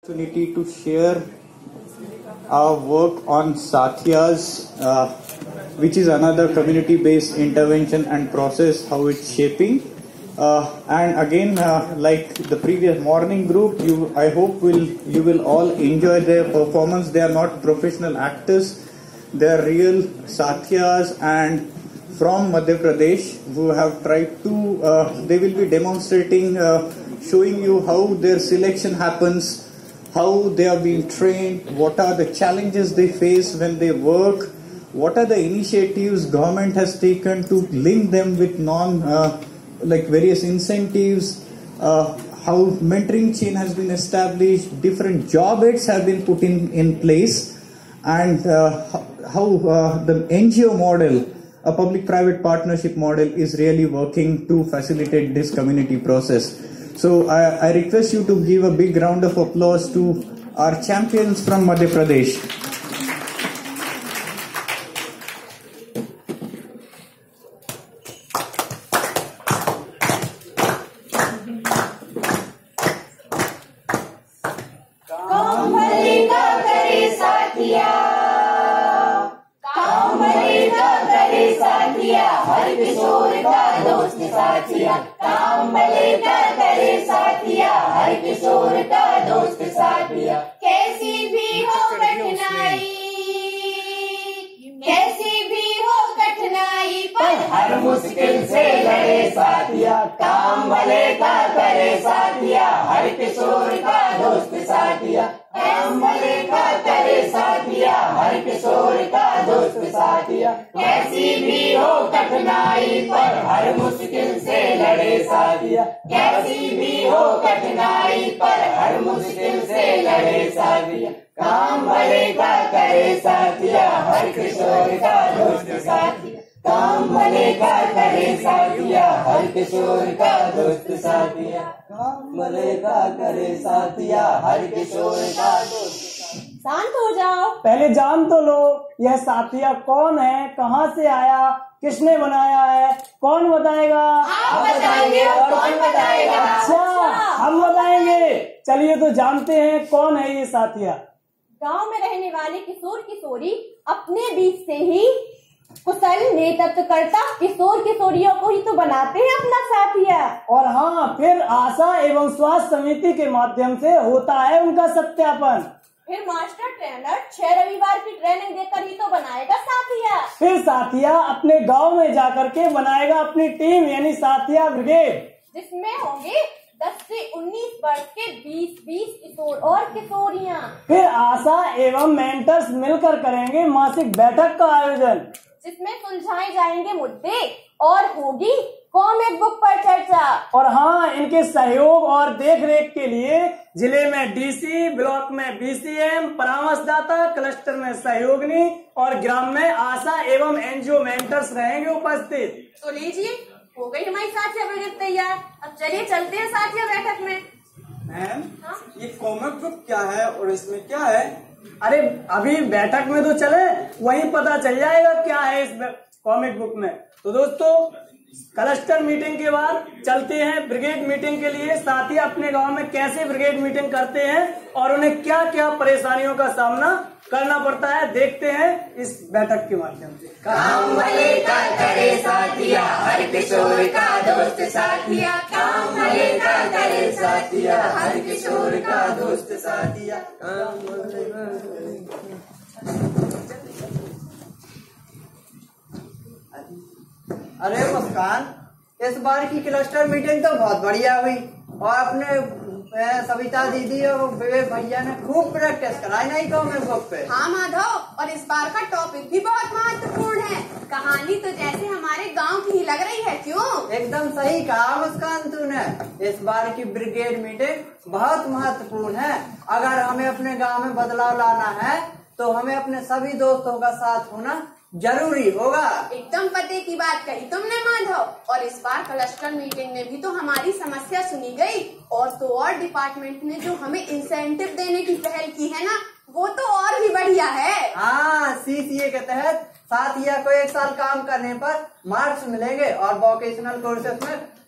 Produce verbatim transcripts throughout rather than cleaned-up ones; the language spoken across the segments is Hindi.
Opportunity to share our work on Saathiyas, uh, which is another community-based intervention and process, how it's shaping. Uh, and again, uh, like the previous morning group, you I hope will you will all enjoy their performance. They are not professional actors; they are real Saathiyas and from Madhya Pradesh who have tried to. Uh, they will be demonstrating, uh, showing you how their selection happens, how they are being trained, what are the challenges they face when they work, what are the initiatives government has taken to link them with non, uh, like various incentives, uh, how mentoring chain has been established, different job aids have been put in, in place, and uh, how uh, the N G O model, a public-private partnership model, is really working to facilitate this community process. So I, I request you to give a big round of applause to our champions from Madhya Pradesh. हर किशोर का दोस्त साथिया, काम भले का करे साथिया, हर किशोर का दोस्त साथिया। कैसी भी हो कठिनाई, कैसी भी हो कठिनाई, पर हर मुश्किल से लड़े साथिया, काम भले का करे साथिया, हर किशोर का दोस्त साथिया, काम भले का करे साथिया, हर किशोर का दोस्त साथिया। कैसी भी हो कठिनाई, पर हर मुश्किल से लड़े साथिया, कैसी भी हो कठिनाई, पर हर मुश्किल से लड़े साथिया, काम भले का करे साथिया, हर किशोर का दोस्त साथिया, काम भले का करे साथिया, हर किशोर का दोस्त साथिया, काम भले का करे साथिया, हर किशोर का दोस्त। शांत हो जाओ, पहले जान तो लो यह साथिया कौन है, कहाँ से आया, किसने बनाया है, कौन बताएगा? आप बताएंगे और कौन बताएगा? अच्छा, हम बताएंगे। चलिए तो जानते हैं कौन है ये साथिया। गांव में रहने वाले किशोर किशोरी अपने बीच से ही कुशल नेतृत्व करता किशोर किशोरियों को ही तो बनाते हैं अपना साथिया। और हाँ, फिर आशा एवं स्वास्थ्य समिति के माध्यम से होता है उनका सत्यापन। फिर मास्टर ट्रेनर छह रविवार की ट्रेनिंग देकर ही तो बनाएगा साथिया। फिर साथिया अपने गांव में जाकर के बनाएगा अपनी टीम, यानी साथिया ब्रिगेड, जिसमें होंगे दस से उन्नीस वर्ष के बीस बीस किशोर और किशोरियाँ। फिर आशा एवं मेंटर्स मिलकर करेंगे मासिक बैठक का आयोजन, जिसमें सुलझाए जाएंगे मुद्दे और होगी कॉमिक बुक पर चर्चा। और हाँ, इनके सहयोग और देखरेख के लिए जिले में डीसी, ब्लॉक में बीसीएम, परामर्शदाता, क्लस्टर में सहयोगिनी और ग्राम में आशा एवं एनजीओ मेंटर्स रहेंगे उपस्थित। तो लीजिए, हो गई हमारी साथिया बैठक तैयार। अब चलिए चलते हैं साथिया बैठक में। मैम, ये कॉमिक बुक क्या है और इसमें क्या है? अरे अभी बैठक में तो चले, वहीं पता चल जाएगा क्या है इस कॉमिक बुक में। तो दोस्तों, क्लस्टर मीटिंग के बाद चलते हैं ब्रिगेड मीटिंग के लिए। साथी अपने गांव में कैसे ब्रिगेड मीटिंग करते हैं और उन्हें क्या क्या परेशानियों का सामना करना पड़ता है, देखते हैं इस बैठक के माध्यम से। काम भले का करे साथिया, हर किशोर का दोस्त साथिया, काम भले का करे साथिया, हर किशोर का दोस्त साथिया, काम भले का करे। अरे मुस्कान, इस बार की क्लस्टर मीटिंग तो बहुत बढ़िया हुई और अपने सविता दीदी और विवेक भैया ने खूब प्रैक्टिस कराई नहीं कॉमिक बुक पे। हाँ माधव, और इस बार का टॉपिक भी बहुत महत्वपूर्ण है। कहानी तो जैसे हमारे गांव की ही लग रही है, क्यों? एकदम सही कहा मुस्कान तूने। इस बार की ब्रिगेड मीटिंग बहुत महत्वपूर्ण है। अगर हमें अपने गांव में बदलाव लाना है तो हमें अपने सभी दोस्तों का साथ होना जरूरी होगा। एकदम पते की बात कही तुमने माधव। और इस बार क्लस्टर मीटिंग में भी तो हमारी समस्या सुनी गई, और तो और डिपार्टमेंट ने जो हमें इंसेंटिव देने की पहल की है ना, वो तो और भी बढ़िया है। हाँ, सीसीए के तहत साथिया को एक साल काम करने पर मार्क्स मिलेंगे और वोकेशनल कोर्सेज में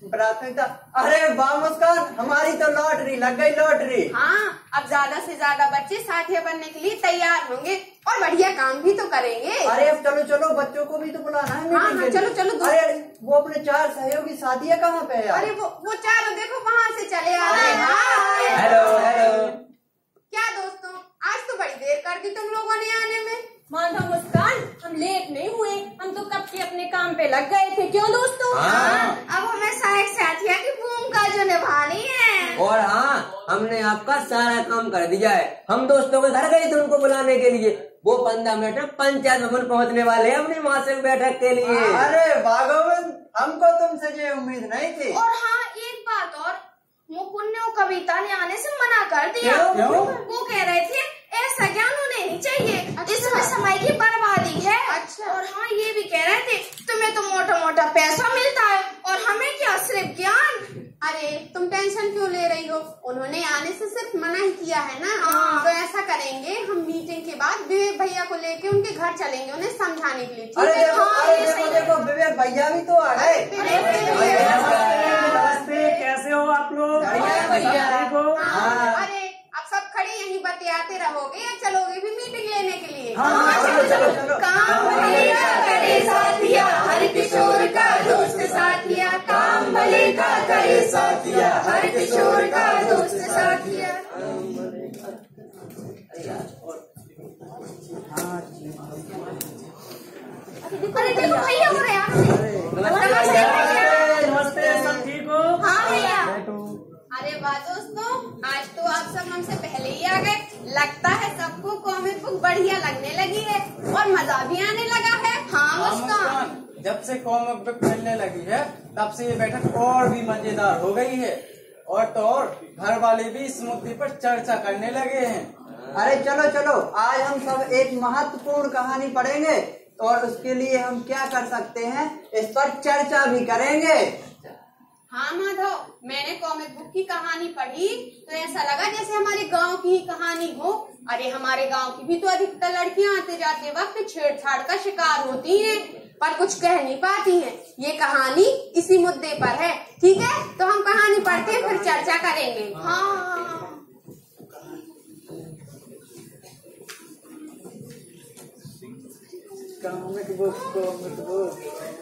प्राथमिकता। अरे वाह मुस्कान, हमारी तो लॉटरी लग गई, लॉटरी। हाँ, अब ज्यादा से ज्यादा बच्चे साथिया बनने के लिए तैयार होंगे और बढ़िया काम भी तो करेंगे। अरे अब चलो चलो, बच्चों को भी तो बुलाना है। हाँ हाँ, चलो चलो। अरे वो अपने चार सहयोगी साथिया कहाँ पे है? अरे वो वो चारों देखो वहाँ से चले आ रहे हैं। Hello hello. क्या दोस्तों, आज तो बड़ी देर कर दी तुम लोगों ने आने में। माधव मुस्कान, हम लेट नहीं हुए, हम तो कब के अपने काम पे लग गए थे। क्यों दोस्तों? हाँ, अब हमें सहायक साथिया की भूमिका जो निभानी है। और हाँ, हमने आपका सारा काम कर दिया है। हम दोस्तों के घर गए थे उनको बुलाने के लिए। वो पंद्रह मिनट में पंचायत भवन पहुँचने वाले हैं अपनी मासिक बैठक के लिए। अरे भागवत, हमको तुमसे ये उम्मीद नहीं थी। और हाँ, एक बात और, मुकुंद ने वो कविता ने आने से मना कर दिया। क्यों? वो कह रहे थे ऐसा ज्ञान उन्हें नहीं चाहिए। अच्छा। इसमें समय की बर्बादी है। अच्छा। और हाँ, ये भी कह रहे थे तुम्हें तो मोटा मोटा पैसा मिलता है और हमें क्या सिर्फ ज्ञान। अरे तुम टेंशन क्यों ले रही हो, उन्होंने आने से सिर्फ मना ही किया है ना। हाँ। तो ऐसा करेंगे, हम मीटिंग के बाद विवेक भैया को लेके उनके घर चलेंगे उन्हें समझाने के लिए। अरे देखो, अरे देखो देखो, विवेक भैया भी तो आ गए। नमस्ते, कैसे हो आप लोग? ठीक हो? अरे अब सब खड़े यहीं बतियाते रहोगे या चलोगे भी मीटिंग लेने के लिए? हाँ, चलो चलो चलो। काम भले का करे साथिया, हर किशोर का दोस्त साथिया। काम भले का करे साथिया, हर किशोर का दोस्त साथिया। अरे देखो भैया हो रहे हैं आपसे। नमस्ते नमस्ते, सब ठीक हो? हाँ भैया। अरे वाह दोस्तों, आज तो आप सब हमसे पहले ही आ गए। लगता है सबको कॉमिक बुक बढ़िया लगने लगी है और मजा भी आने लगा है। हाँ मुस्कान, जब से कॉमिक बुक मिलने लगी है तब से ये बैठक और भी मजेदार हो गई है। और तो और घर वाले भी इस मुद्दे पर चर्चा करने लगे हैं। अरे चलो चलो, आज हम सब एक महत्वपूर्ण कहानी पढ़ेंगे और उसके लिए हम क्या कर सकते हैं इस पर चर्चा भी करेंगे। हाँ माधव, मैंने कॉमिक बुक की कहानी पढ़ी तो ऐसा लगा जैसे हमारे गांव की ही कहानी हो। अरे हमारे गांव की भी तो अधिकतर लड़कियां आते जाते वक्त छेड़छाड़ का शिकार होती हैं, पर कुछ कह नहीं पाती हैं। ये कहानी इसी मुद्दे पर है। ठीक है, तो हम कहानी पढ़ते हैं, फिर चर्चा करेंगे। हाँ, कॉमिक बुक कॉमिक बुक।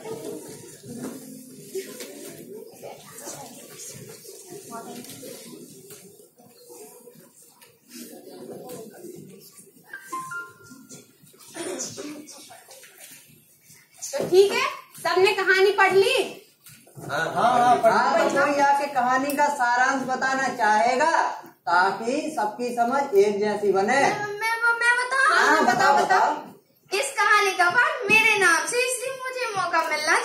तो ठीक है, सबने कहानी पढ़ ली? हाँ हाँ हाँ, तो कोई आके कहानी का सारांश बताना चाहेगा ताकि सबकी समझ एक जैसी बने? मैं मैं बताऊं? हाँ, बताओ बताओ। इस कहानी का पाठ मेरे नाम से, इसलिए मुझे मौका मिलना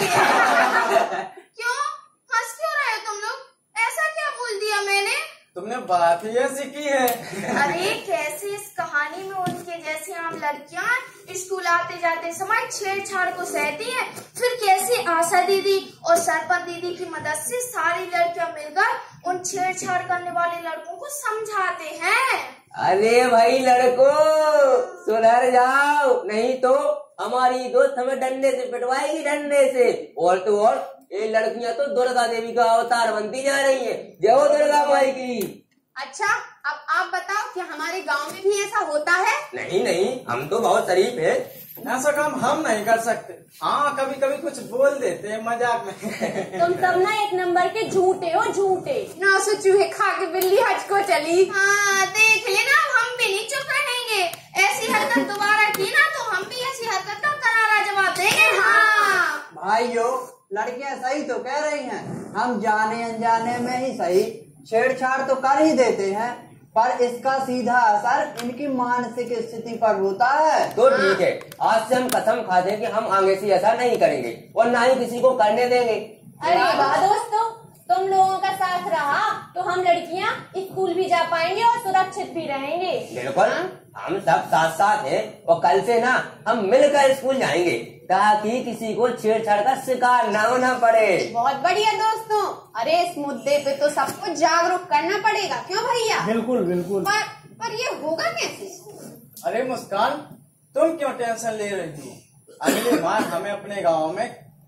चाहिए। क्यों हंस क्यों रहे हो तुम लोग? ऐसा क्या बोल दिया मैंने? तुमने बात ही ऐसी की है। अरे कैसे इस कहानी में उनके जैसी आम लड़कियां स्कूल आते जाते समय छेड़छाड़ को सहती हैं, फिर कैसे आशा दीदी और सरपंच दीदी की मदद से सारी लड़कियां मिलकर उन छेड़छाड़ करने वाले लड़कों को समझाते हैं। अरे भाई लड़कों, सुधर जाओ, नहीं तो हमारी दोस्त हमें डंडे से पिटवाएगी, डंडे से। और तो और ये लड़कियां तो दुर्गा देवी का अवतार बनती जा रही हैं। जय हो दुर्गा माई की। अच्छा, अब आप बताओ, क्या हमारे गांव में भी ऐसा होता है? नहीं नहीं, हम तो बहुत शरीफ है। ऐसा काम हम नहीं कर सकते। हाँ, कभी कभी कुछ बोल देते हैं मजाक में। तुम सब ना एक नंबर के झूठे हो, झूठे। नौ सौ चूहे खा के बिल्ली हज को चली। हाँ देख लेना, हम भी नहीं चुप रहेंगे। ऐसी हरकत दोबारा की ना तो हम भी ऐसी हरकत का करारा जवाब देंगे। हाँ भाइयों, लड़कियां सही तो कह रही हैं। हम जाने अनजाने में ही सही छेड़छाड़ तो कर ही देते हैं, पर इसका सीधा असर इनकी मानसिक स्थिति पर होता है। तो ठीक है, आज से हम कसम खाते हैं कि हम आगे से ऐसा नहीं करेंगे और ना ही किसी को करने देंगे। अरे वाह दोस्तों, तुम लोगों का साथ रहा तो हम लड़कियां स्कूल भी जा पाएंगे और सुरक्षित भी रहेंगे। बिल्कुल, हम सब साथ साथ हैं और कल से ना हम मिलकर स्कूल जाएंगे ताकि किसी को छेड़छाड़ का शिकार ना होना पड़े। बहुत बढ़िया दोस्तों। अरे इस मुद्दे पे तो सबको जागरूक करना पड़ेगा, क्यों भैया? बिल्कुल बिल्कुल। पर पर ये होगा कैसे? अरे मुस्कान, तुम क्यों टेंशन ले रही हो? अगली बार हमें अपने गांव में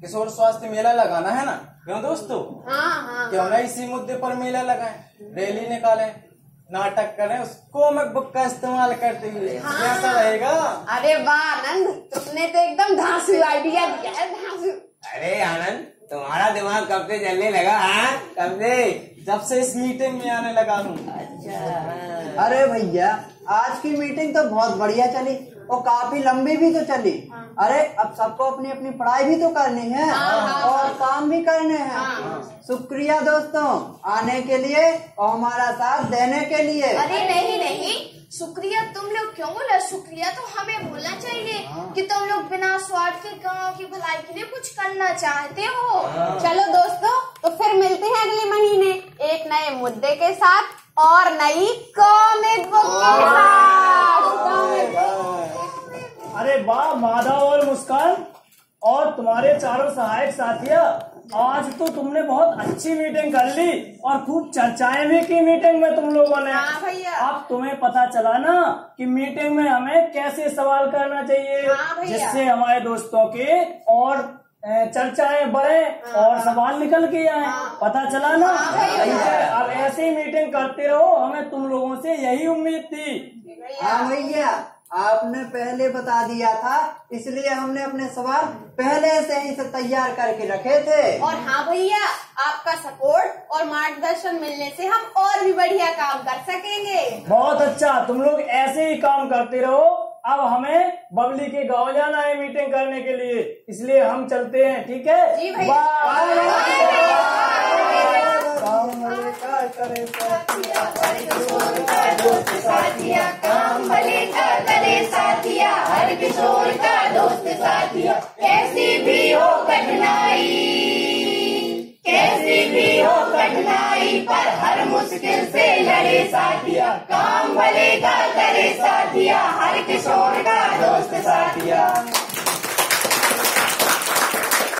किशोर स्वास्थ्य मेला लगाना है ना, क्यों दोस्तों? हाँ हाँ क्यों ना इसी मुद्दे पर मेला लगाएं, रैली निकालें, नाटक करें, उस कॉमिक बुक का इस्तेमाल करते हुए। हाँ। कैसा रहेगा? अरे वाह आनंद, तुमने तो एकदम धांसू आइडिया दिया है, धांसू। अरे आनंद, तुम्हारा दिमाग कब से चलने लगा? हाँ, कब से? जब से इस मीटिंग में आने लगा हूँ। अच्छा। अरे भैया, आज की मीटिंग तो बहुत बढ़िया चली और काफी लंबी भी तो चली। अरे अब सबको अपनी अपनी पढ़ाई भी तो करनी है और काम भी करने हैं। शुक्रिया दोस्तों आने के लिए और हमारा साथ देने के लिए। अरे नहीं नहीं, शुक्रिया तुम लोग क्यों बोला? शुक्रिया तो हमें बोलना चाहिए कि तुम लोग बिना स्वार्थ के गांव की भलाई के लिए कुछ करना चाहते हो। चलो दोस्तों, तो फिर मिलते हैं अगले महीने एक नए मुद्दे के साथ और नई कॉमिक बुक के साथ। अरे वाह माधव और मुस्कान और तुम्हारे चारों सहायक साथिया, आज तो तुमने बहुत अच्छी मीटिंग कर ली और खूब चर्चाएं भी की मीटिंग में तुम लोगों ने। हाँ भैया। अब तुम्हें पता चला ना कि मीटिंग में हमें कैसे सवाल करना चाहिए, हाँ भैया। जिससे हमारे दोस्तों के और चर्चाएं बढ़े और सवाल निकल के आए। पता चला ना? ठीक है, अब ऐसे ही मीटिंग करते रहो, हमें तुम लोगों से यही उम्मीद थी। हाँ भैया, आपने पहले बता दिया था, इसलिए हमने अपने सवाल पहले से ही से तैयार करके रखे थे। और हाँ भैया, आपका सपोर्ट और मार्गदर्शन मिलने से हम और भी बढ़िया काम कर सकेंगे। बहुत अच्छा, तुम लोग ऐसे ही काम करते रहो। अब हमें बबली के गांव जाना है मीटिंग करने के लिए, इसलिए हम चलते हैं। ठीक है, जी भैया। साथिया काम भले का करे साथिया, हर किशोर का दोस्त साथिया। कैसी भी हो कठिनाई, कैसी भी हो कठिनाई, पर हर मुश्किल से लड़े साथिया। काम भले का करे साथिया, हर किशोर का दोस्त साथिया।